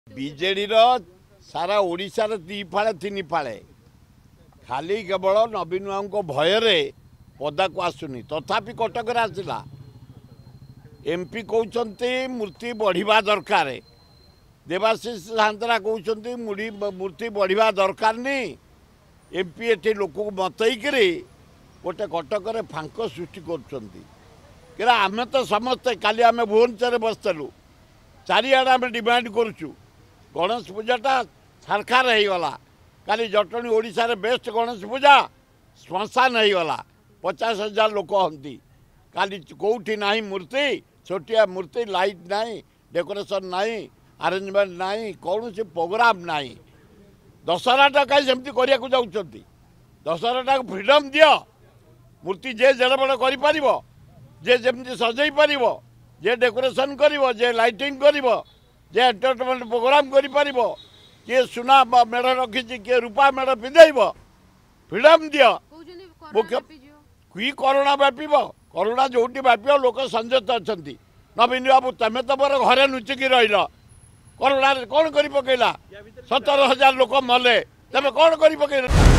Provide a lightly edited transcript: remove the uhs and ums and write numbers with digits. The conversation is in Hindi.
बीजेडी सारा ओडिशार दी फाड़े तीन फाड़े खाली केवल नवीन बाबू भୟରେ पदा को आसुनी तथापि कटक आसला एमपी कहते मूर्ति बढ़िया दरकार देवाशीष सान्तरा कहते मूर्ति बढ़िया दरकार नहीं एमपी एटी लोक मतईक गोटे कटक फांक सृष्टि कर आम तो समस्ते काली आम भुवनेश्वर बसलु चारिआडे आम डिमांड करुचु गणेश पूजाटा सारखार हो गला काली जटणी ओडिशा बेस्ट गणेश पूजा श्मशान हो गला 50,000 लोक हंती काली कौटी ना मूर्ति छोटिया मूर्ति लाइट ना डेकोरेशन ना अरेंजमेंट ना कौन से प्रोग्राम ना दशहराटा कहीं सेमती करने को जाऊँच दशहराटा फ्रीडम दियो मूर्ति जे जड़ बड़ कर जे जमी सजई पार जे डेकोरेशन कर जे लाइटिंग कर जे एंटरटेनमेंट प्रोग्राम कर किए सुना मेढ़ रखी किए रूपा मेढ़ पिंधेब फ्रीडम दियो मुख्य कि करोना व्यापीब करोना जो व्याप लोक संजत अच्छा नवीन बाबू तुम तो मोर घरे लुचिकी रही करोना कौन कर पकेला 17,000 लोक मले तुम कौन कर पकेल।